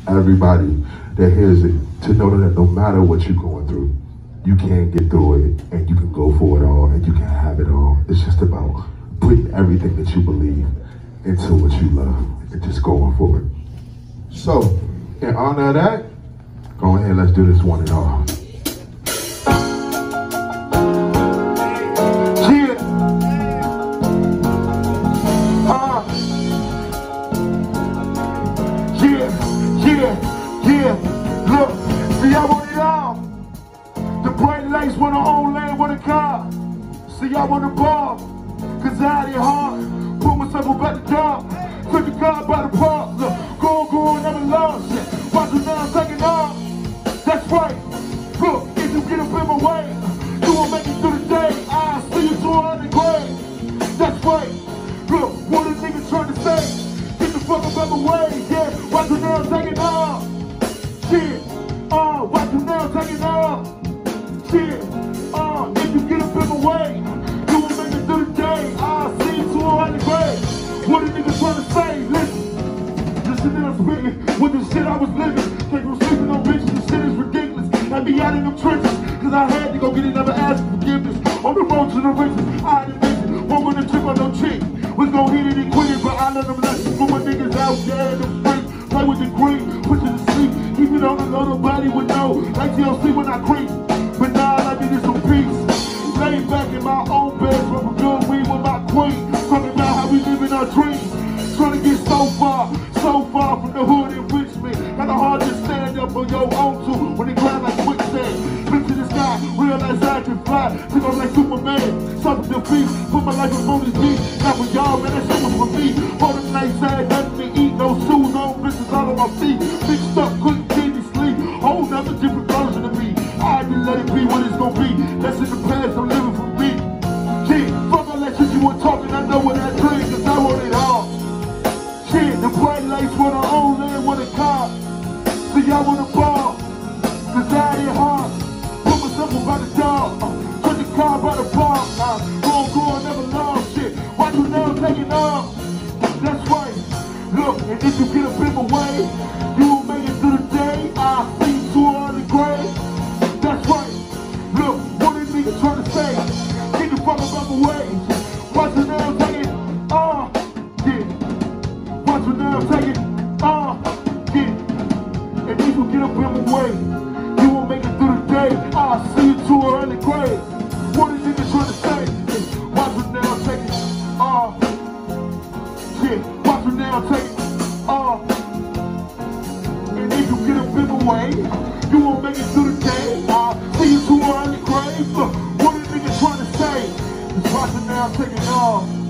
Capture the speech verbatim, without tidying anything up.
everybody that hears it to know that no matter what you're going through, you can get through it and you can go for it all and you can have it all. It's just about putting everything that you believe into what you love and just going for it. So, in honor of that, go ahead, let's do this one and all. Yeah. Uh. Yeah, yeah, yeah. Look, see, I want it all. The bright lights want to own land with a car. See, I want the ball, cause I had it hard. Put myself about the job. Took the car by the park. Look, go, go, never lost it. Watch it now, taking off. That's right. Look, if you get up in my way, you won't make it through the day. I'll see you to a hundred grade. That's right. Look, what a nigga trying to say? Get the fuck up out my way, yeah. Watch it now, taking off. Shit. Uh, watch it now, taking off. Shit. Uh, if you get up in my way, you won't make it through the day. I'll see you to a hundred grade. What a nigga trying to say? Listen. Listen that I'm spitting with the shit I was living. Can't go sleeping on bitches, the shit is ridiculous. I be out in them trenches, cause I had to go get it, never ask for forgiveness. On the road to the riches, I had a vision. Won't wanna trip on no chick. Was gon' hit it and quit it, but I learned them lessons from my niggas out there in the streets. Play with the green, put you to sleep. Keep it on the low, nobody would know. Like T L C when I creep. But now I like this some peace. Lay back in my own bed, smoke a good weed with my queen. Talking about how we live in our dreams. Trying to get so far, so far from the hood in Richmond. Kinda hard to stand up on your own too when they grind like quicksand. Look to the sky, realize I can fly. Took off like Superman, suffered defeat. Put my life on these beats. Not for y'all, man, that shit was for me. For the nights I had nothing to eat, no shoes, no bitches all on my feet. Fixed up, couldn't get any sleep. Whole nother different version of me. I had to let it be what it's gonna be. That's in the past, I'm living for me. Yeah, fuck all that shit you were talking, I know what I dream, cause I want it all. Shit, the bright lights wanna own land with a car. See, I want a ball, cause I had it hard. Put myself about the dog, uh, took the car by the bar. Uh, go, go, never lost shit. Watch you now taking off. That's right. Look, and if you get up in my way, you won't make it through the day. I'll see you to a hundred grade. That's right. Look, what a nigga trying to say? Get the fuck up out my way. Watch you now taking off. Yeah. Watch you now taking off. Yeah. And if you get up in my way, you won't make it through the day. I'll see you to a hundred grade. What a nigga trying to say? Watch you now taking off. Yeah. Watch you now taking off. And if you get up in my way, you won't make it through the day. I'll see you to a hundred grade. What a nigga trying to say? Just watch you now taking off.